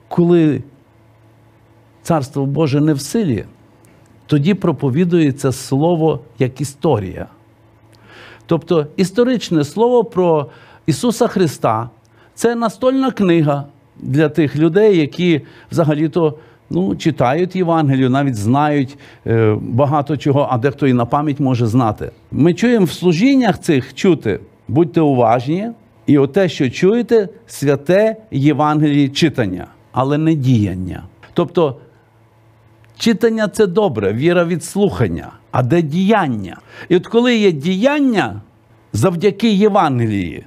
коли Царство Боже не в силі, тоді проповідується слово як історія. Тобто історичне слово про Ісуса Христа – це настольна книга для тих людей, які взагалі-то читають Євангелію, навіть знають багато чого, а дехто і на пам'ять може знати. Ми чуємо в служіннях цих чути, будьте уважні, і оте, що чуєте, святе Євангеліє читання, але не діяння. Тобто читання – це добре, віра від слухання, а де діяння? І от коли є діяння завдяки Євангелії,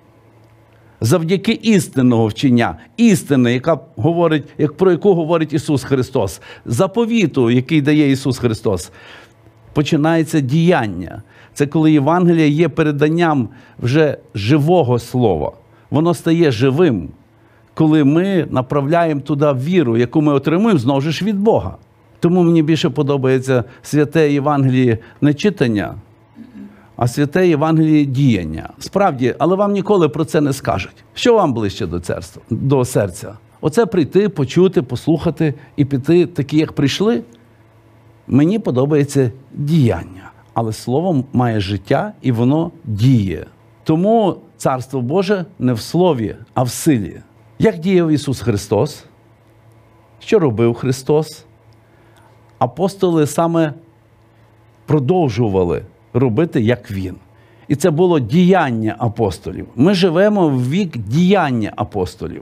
завдяки істинного вчення, істини, про яку говорить Ісус Христос, заповіту, який дає Ісус Христос, починається діяння. Це коли Євангеліє є переданням вже живого слова. Воно стає живим, коли ми направляємо туди віру, яку ми отримуємо, знову ж від Бога. Тому мені більше подобається святе Євангеліє не читання, а святе Євангеліє діяння. Справді, але вам ніколи про це не скажуть. Що вам ближче до серця? Оце прийти, почути, послухати і піти такі, як прийшли? Мені подобається діяння. Але Слово має життя і воно діє. Тому Царство Боже не в слові, а в силі. Як діяв Ісус Христос? Що робив Христос? Апостоли саме продовжували робити, як Він. І це було діяння апостолів. Ми живемо в вік діяння апостолів.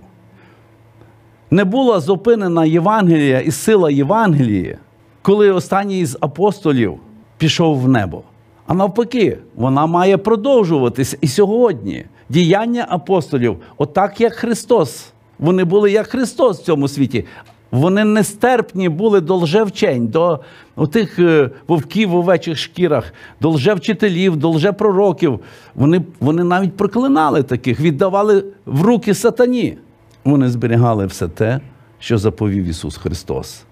Не була зупинена Євангелія і сила Євангелії, коли останній з апостолів пішов в небо. А навпаки, вона має продовжуватись і сьогодні. Діяння апостолів, отак як Христос. Вони були як Христос в цьому світі. Вони нестерпні були до лжевчень, до тих вовків в овечих шкірах, до лжевчителів, до лжепророків. Вони навіть проклинали таких, віддавали в руки сатані. Вони зберігали все те, що заповів Ісус Христос.